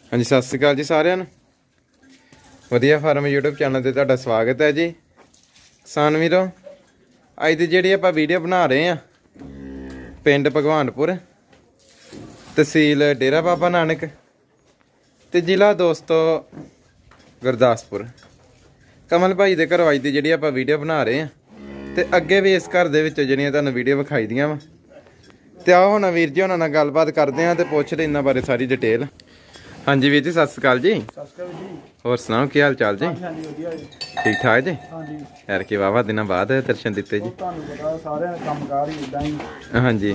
हाँ जी सत श्री अकाल जी सारिਆਂ ਨੂੰ ਵਧੀਆ ਫਾਰਮ YouTube ਚੈਨਲ ਤੇ ਤੁਹਾਡਾ ਸਵਾਗਤ ਹੈ ਜੀ। ਕਿਸਾਨ ਵੀਰੋ ਅੱਜ ਦੀ ਜਿਹੜੀ ਆਪਾਂ ਵੀਡੀਓ ਬਣਾ ਰਹੇ ਆ ਪਿੰਡ ਭਗਵਾਨਪੁਰ ਤਹਿਸੀਲ ਡੇਰਾ ਬਾਬਾ ਨਾਨਕ ਤੇ ਜ਼ਿਲ੍ਹਾ ਦੋਸਤੋ ਗੁਰਦਾਸਪੁਰ। ਕਮਲ ਭਾਈ ਦੇ ਘਰੋਂ ਅੱਜ ਦੀ ਜਿਹੜੀ ਆਪਾਂ ਵੀਡੀਓ ਬਣਾ ਰਹੇ ਆ ਤੇ ਅੱਗੇ ਵੀ ਇਸ ਘਰ ਦੇ ਵਿੱਚ ਜਿਹੜੀਆਂ ਤੁਹਾਨੂੰ ਵੀਡੀਓ ਵਿਖਾਈ ਦੀਆਂ ਵਾ ਤੇ ਆਓ ਹੁਣ ਵੀਰ ਜੀ ਉਹਨਾਂ ਨਾਲ ਗੱਲਬਾਤ ਕਰਦੇ ਆ ਤੇ ਪੁੱਛਦੇ ਇਹਨਾਂ ਬਾਰੇ ਸਾਰੀ ਡਿਟੇਲ। हाँ जी वीर जी सत श्री अकाल जी। और सुनाओ की हाल चाल जी? ठीक ठाक जी। यार के वाहवा दिन बाद दर्शन दिते जी। हाँ जी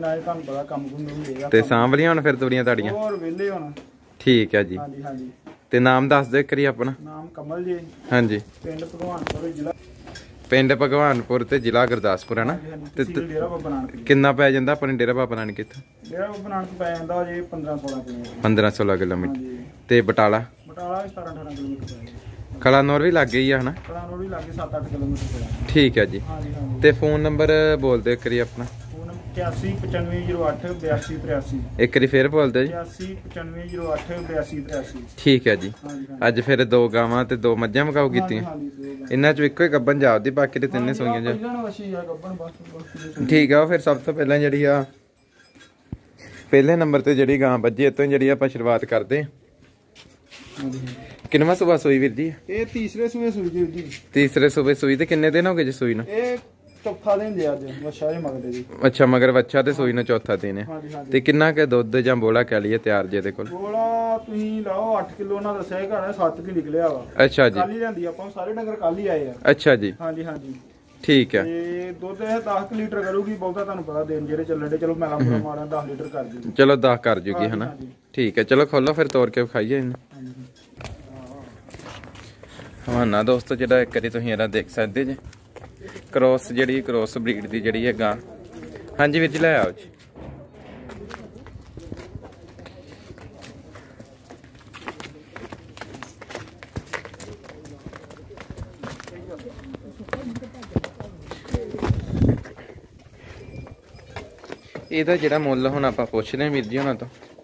ते सांभलियां हुण फिर तुड़ियां ताड़ियां ठीक है जी। ते नाम दस दो करिए अपना। नाम कमल जी। हाँ जी पिंड भगवानपुर ते जिला गुरदासपुर है ना। किन्ना पै जांदा अपने डेरा बाबा नानक इत्थों? डेरा बाबा नानक पै जांदा जी 15-16 किलोमीटर ते बटाला 17-18 किलोमीटर। कलानौर भी लग गई है ना? कलानौर भी लग गई 7-8 किलोमीटर। ठीक है जी। ते फोन नंबर बोल दे करिए अपना। 8195088283। एक बार फिर बोल दे जी। 8195088283। ठीक है जी। अज फिर दो गावां ते दो मज्जां मकाऊ कीतियां। इन्हां चों इक्को ही गब्बन जापदी बाकी ते तिन्ने सोईयां जा। ठीक है फिर सब तो पहलां जिहड़ी आ पहले नंबर ते जिहड़ी गां बज्जी इत्थों जिहड़ी आपां शुरुआत करदे। किन्नवां सूबा सूई वीर जी? ये तीसरे सूबे सूई जी। तीसरे सूबे सूई ते किन्ने दिन हो गए जी सूई नूं? चौथा दिन जे अज वछा जे मगर जी। अच्छा मगर वछा ते सूई ने चौथा दिन है ते किन्ना के दुध जां बोला कह लिए तैयार जे दे कोल? बोला तुसी लाओ 8 किलो ना दसया घर 7 की निकलिया वा। अच्छा जी। कल ही लेंदी आपां सारे डंगर कल ही आए आ। अच्छा जी। हां जी हां जी ठीक है। ते दुध है 10 लीटर करूगी बहुता तुहानू पता दिन जेरे चलण दे। चलो मैला पूरा मारा 10 लीटर कर दूगी। चलो 10 कर जूगी है ना। ठीक है चलो खोलो फिर तोड़ के खाइए इन्हें। हवाना दोस्तों जेड़ा एक बारी तुसीं इहदा देख सकदे जे क्रॉस जी क्रॉस ब्रीड की जी है गां। हाँ जी वीर जी लै आओ जी। ਇਹਦਾ ਜਿਹੜਾ ਮੁੱਲ ਹੁਣ ਆਪਾਂ ਪੁੱਛਦੇ ਹਾਂ ਵੀਰ ਜੀ ਉਹਨਾਂ ਤੋਂ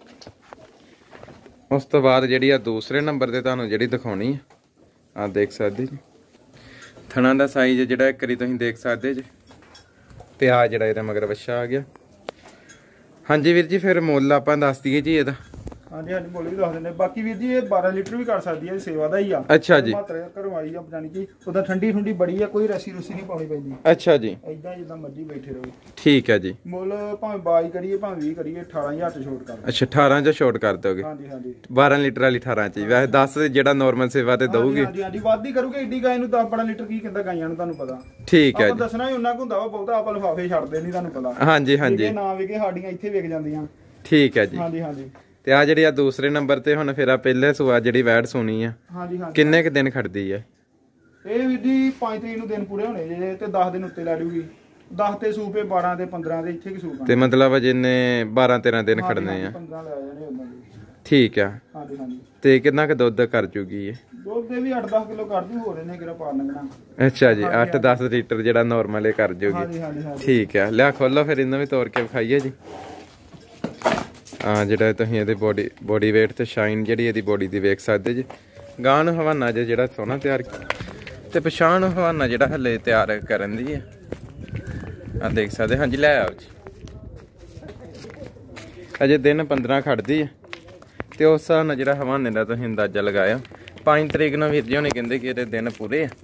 ਉਸ ਤੋਂ ਬਾਅਦ ਜਿਹੜੀ ਆ ਦੂਸਰੇ ਨੰਬਰ ਤੇ ਤੁਹਾਨੂੰ ਜਿਹੜੀ ਦਿਖਾਉਣੀ ਆ ਦੇਖ ਸਕਦੇ ਜੀ ਥਣਾ ਦਾ ਸਾਈਜ਼ ਜਿਹੜਾ ਇੱਕ ਵਾਰੀ ਤੁਸੀਂ ਦੇਖ ਸਕਦੇ ਜੀ ਤੇ ਆ ਜਿਹੜਾ ਇਹਦਾ ਮਗਰ ਵੱਛਾ ਆ ਗਿਆ। ਹਾਂਜੀ ਵੀਰ ਜੀ ਫਿਰ ਮੁੱਲ ਆਪਾਂ ਦੱਸ ਦਈਏ ਜੀ ਇਹਦਾ। ਹਾਂਜੀ ਹਾਂਜੀ ਮੁੱਲ ਵੀ ਦੱਸ ਦਿੰਦੇ ਬਾਕੀ ਵੀਰ ਜੀ ਇਹ 12 ਲੀਟਰ ਵੀ ਕਰ ਸਕਦੀ ਹੈ ਸੇਵਾ ਦਾ ਹੀ ਆ। ਅੱਛਾ ਜੀ ਘਰੋਂ ਆਈ ਆ ਜਾਨੀ ਕਿ ਉਹਦਾ ਠੰਡੀ ਠੰਡੀ ਬੜੀ ਆ ਕੋਈ ਰਸੀ ਰੁਸੀ ਨਹੀਂ ਪਾਉਣੀ ਪੈਂਦੀ। ਅੱਛਾ ਜੀ ਇਦਾਂ ਜਿੱਦਾਂ ਮਰਜੀ ਬੈਠੇ ਰਹੋ। ਠੀਕ ਹੈ ਜੀ। ਮੁੱਲ ਭਾਵੇਂ 22 ਕਰੀਏ ਭਾਵੇਂ 20 ਕਰੀਏ 18000 ਚ ਛੋਟ ਕਰ। ਅੱਛਾ 18 ਚ ਛੋਟ ਕਰ ਦੋਗੇ? ਹਾਂਜੀ ਹਾਂਜੀ 12 ਲੀਟਰ ਵਾਲੀ 18 ਚ ਵੈਸੇ 10 ਜਿਹੜਾ ਨਾਰਮਲ ਸੇਵਾ ਤੇ ਦਊਗੀ। ਹਾਂਜੀ ਹਾਂਜੀ ਵਾਧੀ ਕਰੂਗੇ ਏਡੀ ਗਾਂ ਨੂੰ 10-12 ਲੀਟਰ ਕੀ ਕਹਿੰਦਾ ਗਾਈਆਂ ਨੂੰ ਤੁਹਾਨੂੰ ਪਤਾ। ਠੀਕ ਹੈ ਜੀ। ਆਪਾਂ ਦੱਸਣਾ ਹੀ ਉਹਨਾਂ ਕੋ ਹੁੰਦਾ ਵਾ ਬਹੁਤਾ ਆਪਾਂ ਲਿਫਾਫੇ ਛੱਡਦੇ ਨਹੀਂ ਤੁਹਾਨੂੰ ਪਤਾ। ਹਾਂਜੀ ਹਾਂਜੀ ਨਾ ਵਿਕੇ ਸਾਡੀਆਂ ਇੱਥੇ ਵਿਕ ਜਾਂਦੀਆਂ। ਠੀਕ ਹੈ ਜੀ। ਹਾਂਜੀ ਹਾਂਜੀ ਤੇ ਆ ਜਿਹੜੀ ਆ ਦੂਸਰੇ ਨੰਬਰ ਤੇ ਹੁਣ ਫਿਰ ਆ ਪਹਿਲੇ ਸੂਆ ਜਿਹੜੀ ਵੈੜ ਸੁਣੀ ਆ। ਹਾਂਜੀ ਹਾਂਜੀ ਕਿੰਨੇ ਕ ਦਿਨ ਖੜਦੀ ਆ ਇਹ ਵੀਰ ਜੀ? 5 ਤਰੀਕ ਨੂੰ ਦਿਨ ਪੂਰੇ ਹੋਣੇ ਜੇ ਤੇ 10 ਦਿਨ ਉੱਤੇ ਲੈ ਲੂਗੀ। 10 ਤੇ ਸੂਪੇ 12 ਤੇ 15 ਦੇ ਇੱਥੇ ਕੀ ਸੂਪ ਤੇ ਮਤਲਬ ਜਿੰਨੇ 12-13 ਦਿਨ ਖੜਨੇ ਆ। 15 ਲੈ ਜਾਣੇ ਉਹਨਾਂ ਦੇ। ਠੀਕ ਆ। ਹਾਂਜੀ ਹਾਂਜੀ ਤੇ ਕਿੰਨਾ ਕ ਦੁੱਧ ਕਰ ਜੂਗੀ ਇਹ? ਦੁੱਧ ਦੇ ਵੀ 8-10 ਕਿਲੋ ਕਰ ਦੂ ਹੋ ਰਹੇ ਨੇ ਕਿਹੜਾ ਪਾ ਲੰਗਣਾ। ਅੱਛਾ ਜੀ 8-10 ਲੀਟਰ ਜਿਹੜਾ ਨਾਰਮਲ ਇਹ ਕਰ ਜੂਗੀ। ਹਾਂਜੀ ਹਾਂਜੀ ਠੀਕ ਆ ਲਿਆ ਖੋਲੋ ਫਿਰ ਇਹਨਾਂ ਵੀ ਤੋੜ ਕੇ ਵਿਖਾਈਏ ਜੀ। हाँ ਜਿਹੜਾ ਤੁਸੀਂ ਇਹਦੇ ਬੋਡੀ ਵੇਟ ਤੇ ਸ਼ਾਈਨ ਜਿਹੜੀ ਇਹਦੀ ਬੋਡੀ ਦੀ ਵੇਖ ਸਕਦੇ ਜੀ। ਗਾਂ ਨੂੰ ਹਵਾਨਾ ਜਿਹੜਾ ਸੋਹਣਾ ਤਿਆਰ ਤੇ ਪਛਾਣ ਨੂੰ ਹਵਾਨਾ ਜਿਹੜਾ ਹਲੇ ਤਿਆਰ ਕਰਨ ਦੀ ਹੈ ਆ ਦੇਖ ਸਕਦੇ। ਹਾਂਜੀ ਲੈ ਆਓ ਜੀ। ਅਜੇ ਦਿਨ 15 ਖੜਦੀ ਹੈ ਤੇ ਉਸ ਹਿਸਾਬ ਨਾਲ ਜਿਹੜਾ ਹਵਾਨੇ ਦਾ ਤੁਸੀਂ ਅੰਦਾਜ਼ਾ ਲਗਾਇਆ 5 ਤਰੀਕ ਨੂੰ ਵੀਰ ਜੀ ਹੋਣੀ ਕਹਿੰਦੇ ਕਿ ਇਹਦੇ ਦਿਨ ਪੂਰੇ ਆ।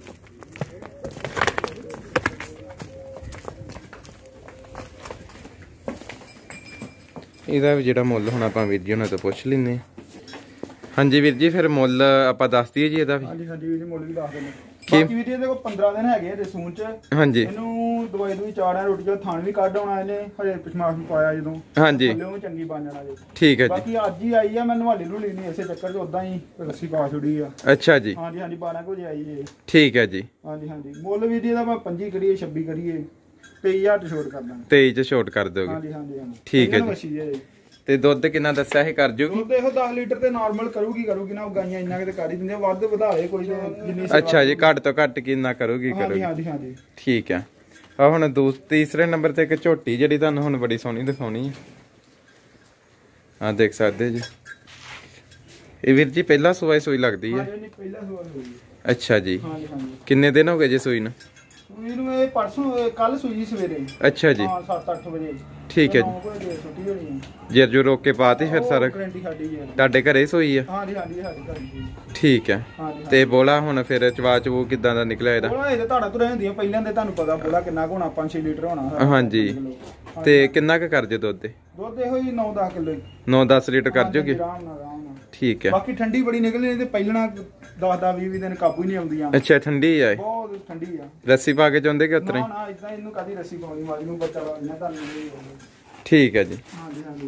ਇਹਦਾ ਵੀ ਜਿਹੜਾ ਮੁੱਲ ਹੁਣ ਆਪਾਂ ਵੀਰ ਜੀ ਉਹਨਾਂ ਤੋਂ ਪੁੱਛ ਲੈਂਦੇ ਹਾਂ। ਹਾਂਜੀ ਵੀਰ ਜੀ ਫਿਰ ਮੁੱਲ ਆਪਾਂ ਦੱਸ ਦਈਏ ਜੀ ਇਹਦਾ ਵੀ? ਹਾਂਜੀ ਹਾਂਜੀ ਵੀਰ ਜੀ ਮੁੱਲ ਵੀ ਦੱਸ ਦਿੰਦੇ ਬਾਕੀ ਵੀਰ ਜੀ ਇਹਦੇ ਕੋਲ 15 ਦਿਨ ਹੈਗੇ ਇਹਦੇ ਸੂਣ ਚ। ਹਾਂਜੀ ਇਹਨੂੰ ਦਵਾਈ ਦੂਈ ਚਾੜਿਆ ਰੋਟੀ ਚੋਂ ਥਣ ਵੀ ਕੱਢ ਆਉਣਾ ਇਹਨੇ ਹਜੇ ਪਛਮਾਸ਼ ਨੂੰ ਪਾਇਆ ਜਦੋਂ। ਹਾਂਜੀ ਥੱਲੇ ਚੰਗੀ ਬਣ ਜਾਣਾ ਜੀ। ਠੀਕ ਹੈ ਜੀ। ਬਾਕੀ ਅੱਜ ਹੀ ਆਈ ਆ ਮੈਂ ਨਵਾਲੀ ਲੂਲੀ ਨਹੀਂ ਇਸੇ ਚੱਕਰ ਚ ਉਦਾਂ ਹੀ ਰੱਸੀ ਪਾ ਛੁੜੀ ਆ। ਅੱਛਾ ਜੀ। ਹਾਂਜੀ ਹਾਂਜੀ 12 ਵਜੇ ਆਈ ਜੀ। ਠੀਕ ਹੈ ਜੀ। ਹਾਂਜੀ ਹਾਂਜੀ ਮੁੱਲ ਵੀਰ ਜੀ ਇਹਦਾ ਆਪਾਂ 25 ਕਰੀਏ 26 ਕਰੀਏ 23000 ਚ ਛੋਟ ਕਰ ਦਾਂਗੇ। 23 ਚ ਛੋਟ ਕਰ ਦੋਗੇ? ਹਾਂਜੀ ਹਾਂਜੀ ਹਾਂਜੀ ਠੀਕ ਹੈ ਜੀ। ਤੇ ਦੁੱਧ ਕਿੰਨਾ ਦੱਸਿਆ ਇਹ ਕਰ ਜੂਗੀ? ਦੁੱਧ ਇਹੋ 10 ਲੀਟਰ ਤੇ ਨਾਰਮਲ ਕਰੂਗੀ ਨਾ ਗਾਈਆਂ ਇੰਨਾ ਕਿਤੇ ਕਰ ਹੀ ਦਿੰਦੇ ਵੱਧ ਵਧਾਏ ਕੋਈ ਜਿੰਨੀ। ਅੱਛਾ ਜੀ ਘੱਟ ਤੋਂ ਘੱਟ ਕਿੰਨਾ ਕਰੂਗੀ? ਹਾਂਜੀ ਹਾਂਜੀ ਹਾਂਜੀ ਠੀਕ ਆ। ਆ ਹੁਣ ਤੀਸਰੇ ਨੰਬਰ ਤੇ ਇੱਕ ਝੋਟੀ ਜਿਹੜੀ ਤੁਹਾਨੂੰ ਹੁਣ ਬੜੀ ਸੋਹਣੀ ਦਿਖਾਉਣੀ ਆ। ਆ ਦੇਖ ਸਕਦੇ ਜੀ ਇਹ ਵੀਰ ਜੀ ਪਹਿਲਾ ਸੂਆ ਸੂਈ ਲੱਗਦੀ ਹੈ? ਹਾਂਜੀ ਪਹਿਲਾ ਸੂਆ ਸੂਈ। ਅੱਛਾ ਜੀ। ਹਾਂਜੀ ਹਾਂਜੀ। ਕਿੰਨੇ ਦਿਨ ਹੋ ਗਏ ਜੀ ਸੂਈ ਨੂੰ? ਸੂਈ ਨੂੰ ਇਹ ਪਰਸੋਂ ਕੱਲ ਸੂਈ ਸਵੇਰੇ। ਅੱਛਾ ਜੀ। ਹਾਂ 7-8 ਵਜੇ। ਠੀਕ ਹੈ ਜੀ। 9 ਵਜੇ ਛੁੱਟੀ ਹੋਣੀ ਹੈ। ਜੇਰ ਜੋ ਰੋਕ ਕੇ ਪਾਤੀ ਫਿਰ ਸਾਰਾ? ਗਰੰਟੀ ਸਾਡੀ ਹੈ। ਤੁਹਾਡੇ ਘਰੇ ਸੂਈ ਆ? ਹਾਂਜੀ ਹਾਂਜੀ ਸਾਡੇ ਘਰ ਹੀ। ਠੀਕ ਹੈ। ਹਾਂਜੀ। ਤੇ ਬੋਲਾ ਹੁਣ ਫਿਰ ਚਵਾ ਚਵੂ ਕਿਦਾਂ ਦਾ ਨਿਕਲਿਆ ਇਹਦਾ? ਬੋਲਾ ਇਹ ਤੁਹਾਡਾ ਤੁਰੇ ਹੁੰਦੀਆਂ ਪਹਿਲਾਂ ਦੇ ਤੁਹਾਨੂੰ ਪਤਾ ਬੋਲਾ ਕਿੰਨਾ ਕੁ ਹੋਣਾ 5-6 ਲੀਟਰ ਹੋਣਾ। ਹਾਂਜੀ। ਤੇ ਕਿੰਨਾ ਕੁ ਕਰ ਜੇ ਦੁੱਧ ਦੇ? ਦੁੱਧ ਇਹੋ ਹੀ 9-10 ਕਿਲੋ। 9-10 ਲੀਟਰ ਕਰ ਜੋਗੇ? ਆਰਾਮ ਨਾਲ ਆਰਾਮ ਨਾਲ। ਠੀਕ ਹੈ। ਬਾਕੀ ਠੰਡੀ ਬੜੀ ਨਿਕਲਣੀ ਤੇ ਪਹਿਲਣਾ 10-20 ਦਿਨ ਕਾਬੂ ਹੀ ਨਹੀਂ ਆਉਂਦੀਆਂ। ਅੱਛਾ ਠੰਡੀ ਆ? ਬਹੁਤ ਠੰਡੀ ਆ। ਰੱਸੀ ਪਾ ਕੇ ਚਾਹੁੰਦੇ ਕਿ ਉਤਰੇ? ਨਾ ਨਾ ਇਦਾਂ ਇਹਨੂੰ ਕਦੀ ਰੱਸੀ ਪਾਉਣੀ ਮਾਰੀ ਨੂੰ ਬੱਚਾ ਵਾਲੀਆਂ ਤੁਹਾਨੂੰ। ਠੀਕ ਹੈ ਜੀ। ਹਾਂਜੀ ਹਾਂਜੀ।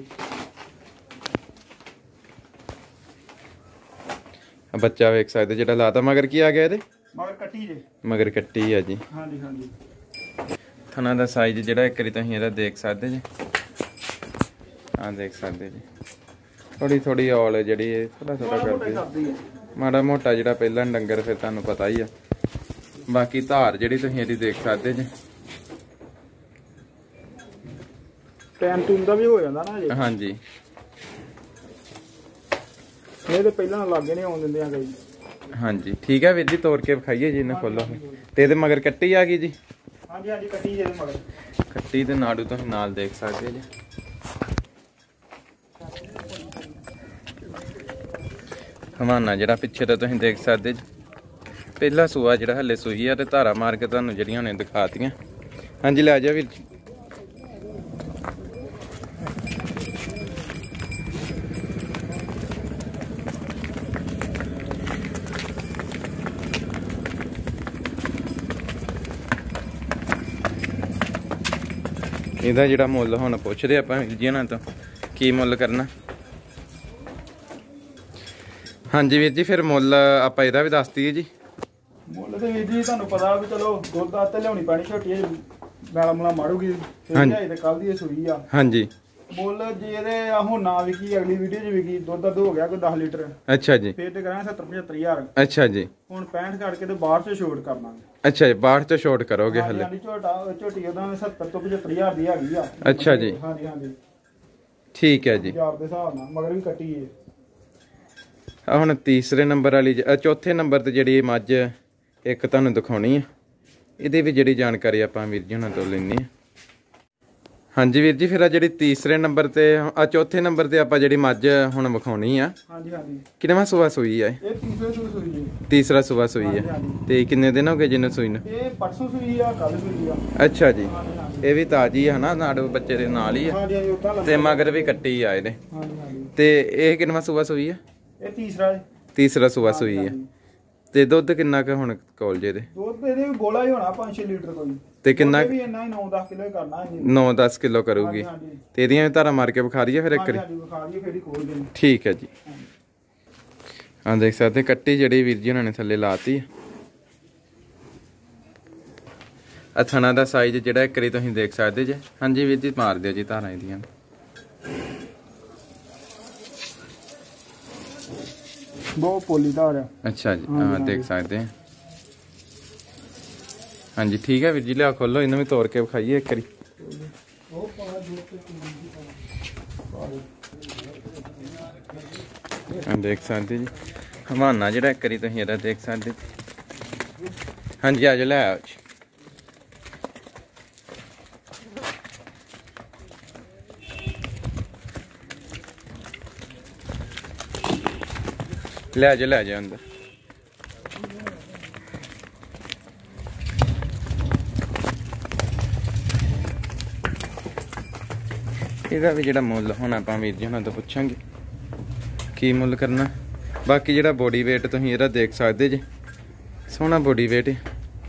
ਬੱਚਾ ਵੇਖ ਸਕਦੇ ਜਿਹੜਾ ਲਾਤਾ ਮਗਰ ਕੀ ਆ ਗਿਆ ਇਹਦੇ? ਮਗਰ ਕੱਟੀ ਜੇ। ਮਗਰ ਕੱਟੀ ਆ ਜੀ। ਹਾਂਜੀ ਹਾਂਜੀ। ਥਣਾ ਦਾ ਸਾਈਜ਼ ਜਿਹੜਾ ਇੱਕ ਵਾਰੀ ਤੁਸੀਂ ਇਹਦਾ ਦੇਖ ਸਕਦੇ ਜੀ। ਆਹ ਦੇਖ ਸਕਦੇ ਜੀ ਥੋੜੀ ਥੋੜੀ ਔਲ ਜਿਹੜੀ ਇਹ ਥੋੜਾ ਥੋੜਾ ਕਰਦੀ ਹੈ। ਮਾੜਾ ਮੋਟਾ ਜਿਹੜਾ ਪਹਿਲਾਂ ਡੰਗਰ ਫਿਰ ਤੁਹਾਨੂੰ ਪਤਾ ਹੀ ਆ। ਬਾਕੀ ਧਾਰ ਜਿਹੜੀ ਤੁਸੀਂ ਇਹਦੀ ਦੇਖ ਸਕਦੇ ਜੀ। ਟਾਈਮ ਟੂਮ ਦਾ ਵੀ ਹੋ ਜਾਂਦਾ ਨਾ ਜੀ। ਹਾਂਜੀ। ਇਹ ਤੇ ਪਹਿਲਾਂ ਲਾਗੇ ਨਹੀਂ ਆਉਣ ਦਿੰਦੇ ਆ ਗਈ। ਹਾਂਜੀ ਠੀਕ ਹੈ ਵੀਰ ਜੀ ਤੋੜ ਕੇ ਵਿਖਾਈਏ ਜੀ ਇਹਨੇ ਖੋਲੋ ਤੇ ਇਹਦੇ ਮਗਰ ਕੱਟੀ ਆ ਗਈ ਜੀ। ਹਾਂਜੀ ਹਾਂਜੀ ਕੱਟੀ ਜਿਹਦੇ ਮਗਰ। ਕੱਟੀ ਤੇ ਨਾੜੂ ਤੁਸੀਂ ਨਾਲ ਦੇਖ ਸਕਦੇ ਜੀ। ਹਵਾਨਾ ਜਿਹੜਾ ਪਿੱਛੇ ਤੋਂ ਤੁਸੀਂ ਦੇਖ ਸਕਦੇ ਜੀ। ਪਹਿਲਾ ਸੂਆ ਜਿਹੜਾ ਹੱਲੇ ਸੂਈ ਆ ਤੇ ਧਾਰਾ ਮਾਰ ਕੇ ਤੁਹਾਨੂੰ ਜਿਹੜੀਆਂ ਨੇ ਦਿਖਾਤੀਆਂ। ਹਾਂਜੀ ਲੈ ਜਾ ਵੀਰ ਜੀ। ਇਹਦਾ ਜਿਹੜਾ ਮੁੱਲ ਹੁਣ ਪੁੱਛਦੇ ਆਪਾਂ ਵੀਰ ਜੀ ਇਹਨਾਂ ਤੋਂ ਕੀ ਮੁੱਲ ਕਰਨਾ। ਹਾਂਜੀ ਵੀਰ ਜੀ ਫਿਰ ਮੁੱਲ ਆਪਾਂ ਇਹਦਾ ਵੀ ਦੱਸ ਦਈਏ ਜੀ। ਮੁੱਲ ਤੇ ਵੀਰ ਜੀ ਤੁਹਾਨੂੰ ਪਤਾ ਵੀ ਚਲੋ ਦੁੱਧ ਆ ਤੇ ਲਿਆਉਣੀ ਪੈਣੀ ਛੋਟੀ ਜਿਹੀ ਮੈਲਾ ਮੁਲਾ ਮਾਰੂਗੀ। ਹਾਂਜੀ ਤੇ ਕੱਲ ਦੀ ਇਹ ਸੂਈ ਆ। ਹਾਂਜੀ। ਮੁੱਲ ਜੇ ਇਹਦੇ ਹੁਣ ਨਾ ਵਿਕੀ ਅਗਲੀ ਵੀਡੀਓ 'ਚ ਵਿਕੀ ਦੁੱਧ ਹੋ ਗਿਆ ਕੋਈ 10 ਲੀਟਰ। ਅੱਛਾ ਜੀ। ਫੇਰ ਤੇ ਕਰਾਂਗੇ 70-75,000। ਅੱਛਾ ਜੀ। ਹੁਣ 65 ਕੱਢ ਕੇ ਤੇ ਬਾਹਰ 'ਚ ਛੋਟ ਕਰਨਾਂਗੇ। ਅੱਛਾ ਜੀ 62 ਤੋਂ ਛੋਟ ਕਰੋਗੇ ਹਲੇ? ਹਾਂਜੀ ਝੋਟੀ ਉਹਦਾ 70 ਤੋਂ 75,000 ਦੀ ਹੈਗੀ ਆ। ਅੱਛਾ ਜੀ। ਹਾਂਜੀ ਹਾਂਜੀ ਠੀਕ ਹੈ ਜੀ। ਯਾਰ ਦੇ ਹਿਸਾਬ ਨਾਲ ਮਗਰ ਵੀ ਕੱਟੀ ਏ। ਆ ਹੁਣ ਤੀਸਰੇ ਨੰਬਰ ਵਾਲੀ ਚੌਥੇ ਨੰਬਰ ਤੇ ਜਿਹੜੀ ਮੱਝ ਇੱਕ ਤੁਹਾਨੂੰ ਦਿਖਾਉਣੀ ਆ ਇਹਦੀ ਵੀ ਜਿਹੜੀ ਜਾਣਕਾਰੀ ਆਪਾਂ ਵੀਰ ਜੀ ਹੁਣਾਂ ਤੋਂ ਲੈਣੀ ਆ। ਹਾਂਜੀ ਵੀਰ ਜੀ ਫਿਰ ਆ ਜਿਹੜੀ ਤੀਸਰੇ ਨੰਬਰ ਤੇ ਆ ਚੌਥੇ ਨੰਬਰ ਤੇ ਆਪਾਂ ਜਿਹੜੀ ਮੱਝ ਹੁਣ ਵਿਖਾਉਣੀ ਆ। ਹਾਂਜੀ ਹਾਂਜੀ। ਕਿੰਨਵਾਂ ਸੂਆ ਸੂਈ ਆ? ਇਹ ਤੀਸਰੇ ਸੂਈ ਜੀ। ਤੀਸਰਾ ਸੂਆ ਸੂਈ ਆ। ਤੇ ਕਿੰਨੇ ਦਿਨ ਹੋ ਗਏ ਜਿਹਨੂੰ ਸੂਈ ਨੂੰ? ਇਹ ਪਰਸੋਂ ਸੂਈ ਆ ਕੱਲ ਸੂਈ ਆ। ਅੱਛਾ ਜੀ। ਇਹ ਵੀ ਤਾਜੀ ਆ ਹਨਾ ਨਾੜੂ ਬੱਚੇ ਦੇ ਨਾਲ ਹੀ ਆ। ਹਾਂਜੀ ਹਾਂਜੀ ਉੱਤਾ ਤੇ ਮਗਰ ਵੀ ਕੱਟੀ ਆ ਇਹਦੇ। ਹਾਂਜੀ ਹਾਂਜੀ। ਤੇ ਇਹ ਕਿੰਨਵਾਂ ਸੂਆ ਸੂਈ ਆ? ਇਹ ਤੀਸਰਾ ਤੀਸਰਾ ਸੂਆ ਸੂਈ ਆ। ਤੇ ਦੁੱਧ ਕਿੰਨਾ ਕੁ ਹੁਣ ਕਾਲਜੇ ਦੇ? ਦੁੱਧ ਇਹਦੇ ਵੀ ਬੋਲਾ ਹੀ ਹੋਣਾ 5-6 ਲੀਟਰ ਕੋਈ। ਤੇ ਕਿੰਨਾ ਵੀ ਇੰਨਾ ਹੀ 9-10 ਕਿਲੋ ਹੀ ਕਰਨਾ ਹੈ। 9-10 ਕਿਲੋ ਕਰੂਗੀ। ਤੇ ਇਹਦੀਆਂ ਧਾਰਾਂ ਮਾਰ ਕੇ ਵਿਖਾ ਦਈਏ ਫਿਰ ਇੱਕ ਵਾਰੀ? ਹਾਂਜੀ ਵਿਖਾ ਦਈਏ ਫੇਰ ਹੀ ਖੋਲ ਦੇ। ਠੀਕ ਹੈ ਜੀ। ਹਾਂ ਦੇਖ ਸਕਦੇ ਕੱਟੀ ਜਿਹੜੀ ਵੀਰ ਜੀ ਉਹਨਾਂ ਨੇ ਥੱਲੇ ਲਾਤੀ ਆ। ਥਣਾ ਦਾ ਸਾਈਜ਼ ਜਿਹੜਾ ਇੱਕ ਵਾਰੀ ਤੁਸੀਂ ਦੇਖ ਸਕਦੇ ਜੇ। ਹਾਂਜੀ ਵੀਰ ਜੀ ਮਾਰ ਦਿਓ ਜੀ ਧਾਰਾਂ ਇਹਦੀਆਂ। ਬਹੁਤ ਪੋਲੀ ਧਾਰ ਆ। ਅੱਛਾ ਜੀ ਹਾਂ ਦੇਖ ਸਕਦੇ ਆ। ਹਾਂਜੀ ਠੀਕ ਹੈ ਵੀਰ ਜੀ ਲਿਆ ਖੋਲੋ ਇਹਨੂੰ ਵੀ ਤੋੜ ਕੇ ਵਿਖਾਈਏ ਇੱਕ ਵਾਰੀ। ਦੇਖ ਸਕਦੇ ਜੀ ਹਵਾਨਾ ਜਿਹੜਾ ਇੱਕ ਵਾਰੀ ਤੁਸੀਂ ਇਹਦਾ ਦੇਖ ਸਕਦੇ। ਹਾਂਜੀ ਆ ਜਾਓ ਲੈ ਆਓ ਜੀ। ਲੈ ਜਾ ਅੰਦਰ। ਇਹਦਾ ਵੀ ਜਿਹੜਾ ਮੁੱਲ ਹੁਣ ਆਪਾਂ ਵੀਰ ਜੀ ਹੁਣਾਂ ਤੋਂ ਪੁੱਛਾਂਗੇ ਕੀ ਮੁੱਲ ਕਰਨਾ। ਬਾਕੀ ਜਿਹੜਾ ਬੋਡੀ weight ਤੁਸੀਂ ਇਹਦਾ ਦੇਖ ਸਕਦੇ ਜੇ ਸੋਹਣਾ ਬੋਡੀ weight ਹੈ।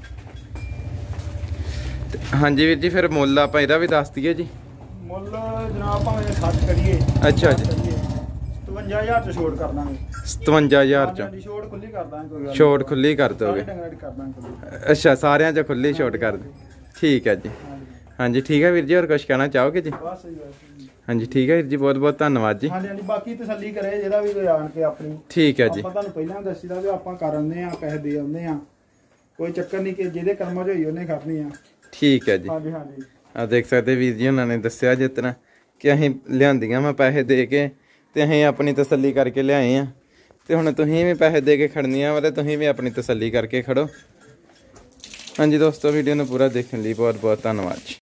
ਹਾਂਜੀ ਵੀਰ ਜੀ ਫਿਰ ਮੁੱਲ ਆਪਾਂ ਇਹਦਾ ਵੀ ਦੱਸ ਦਈਏ ਜੀ। ਮੁੱਲ ਜਨਾਬ ਭਾਵੇਂ 60 ਕਰੀਏ। ਅੱਛਾ ਜੀ। 57000 ਚ ਛੋਟ ਕਰ ਦਾਂਗੇ। 57000 ਚ ਛੋਟ ਖੁੱਲੀ ਕਰ ਦਾਂਗੇ ਕੋਈ ਗੱਲ। ਛੋਟ ਖੁੱਲੀ ਕਰ ਦੋਗੇ? ਕਰ ਦਾਂਗੇ। ਅੱਛਾ ਸਾਰਿਆਂ ਚ ਖੁੱਲੀ ਛੋਟ ਕਰ ਦੇ। ਠੀਕ ਹੈ ਜੀ। ਹਾਂਜੀ ਠੀਕ ਹੈ ਵੀਰ ਜੀ ਹੋਰ ਕੁਝ ਕਹਿਣਾ ਚਾਹੋਗੇ ਜੀ? ਬਸ ਹਾਂਜੀ ਠੀਕ ਹੈ ਵੀਰ ਜੀ ਬਹੁਤ ਬਹੁਤ ਧੰਨਵਾਦ ਜੀ। ਹਾਂਜੀ ਹਾਂਜੀ ਬਾਕੀ ਤਸੱਲੀ ਕਰੇ ਜਿਹੜਾ ਵੀ ਕੋਈ ਆਣ ਕੇ ਆਪਣੀ। ਠੀਕ ਹੈ ਜੀ। ਆਪਾਂ ਤੁਹਾਨੂੰ ਪਹਿਲਾਂ ਦੱਸੀਦਾ ਵੀ ਆਪਾਂ ਕਰ ਆਉਂਦੇ ਆ ਪੈਸੇ ਦੇ ਆਉਂਦੇ ਆ ਕੋਈ ਚੱਕਰ ਨਹੀਂ ਕਿ ਜਿਹਦੇ ਕਰਮਾਂ 'ਚ ਹੋਈ ਉਹਨੇ ਕਰਨੀ ਆ। ਠੀਕ ਹੈ ਜੀ। ਹਾਂਜੀ ਹਾਂਜੀ ਆ ਦੇਖ ਸਕਦੇ ਵੀਰ ਜੀ ਉਹਨਾਂ ਨੇ ਦੱਸਿਆ ਜਿਸ ਤਰ੍ਹਾਂ ਕਿ ਅਸੀਂ ਲਿਆਂਦੀਆਂ ਮੈਂ ਪੈਸੇ ਦੇ ਕੇ ਤੇ ਅਸੀਂ ਆਪਣੀ ਤਸੱਲੀ ਕਰਕੇ ਲਿਆਏ ਆ ਤੇ ਹੁਣ ਤੁਸੀਂ ਵੀ ਪੈਸੇ ਦੇ ਕੇ ਖੜਨੀਆਂ ਵਾ ਤੇ ਤੁਸੀਂ ਵੀ ਆਪਣੀ ਤਸੱਲੀ ਕਰਕੇ ਖੜੋ। ਹਾਂਜੀ ਦੋਸਤੋ, ਵੀਡੀਓ ਨੂੰ ਪੂਰਾ ਦੇਖਣ ਲਈ ਬਹੁਤ ਬਹੁਤ ਧੰਨਵਾਦ ਜੀ।